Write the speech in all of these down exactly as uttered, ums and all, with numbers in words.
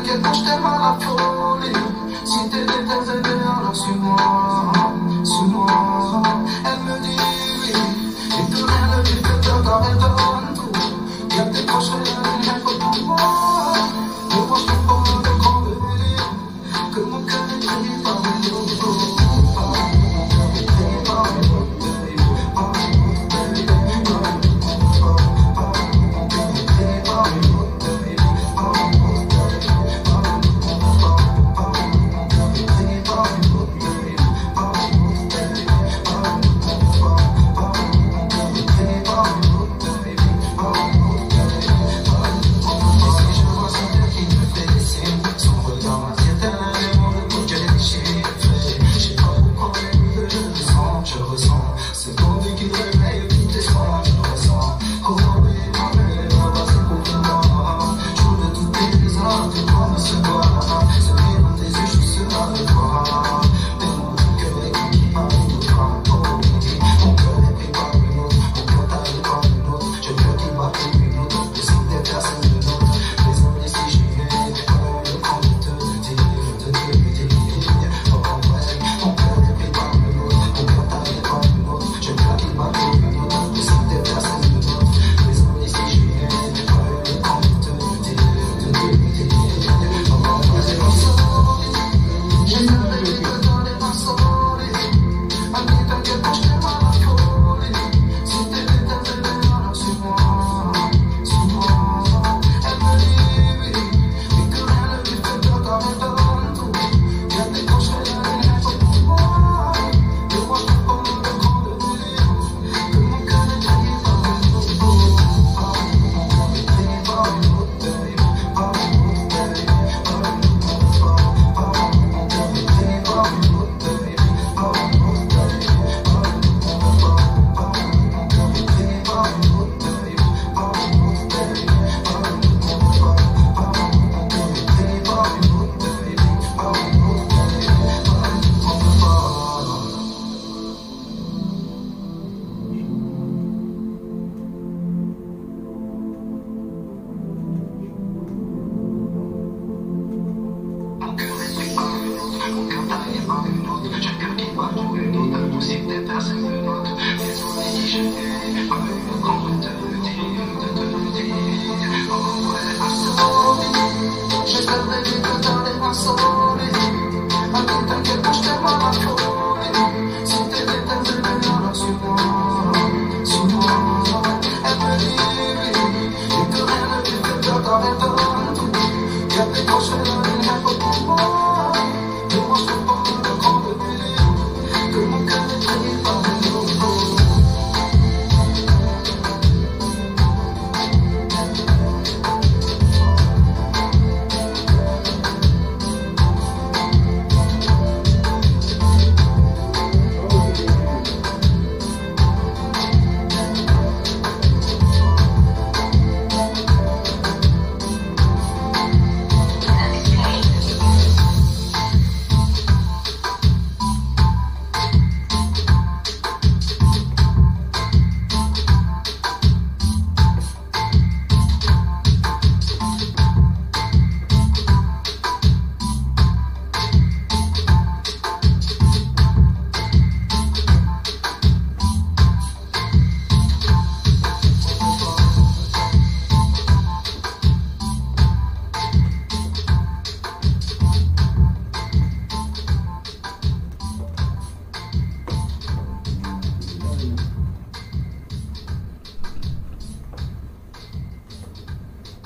t'inquiète pas, je t'aime à la folie. Si t'es déterminé, alors suis-moi, suis-moi. Elle me dit oui, et tout rien ne lui fait peur car elle donne tout. Y'a des proches, rien que pour moi. Mais moi je trouve pas de grand délire, que mon cœur est pris par une autre.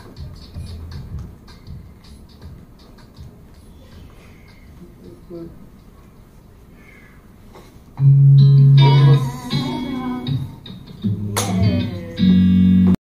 Good.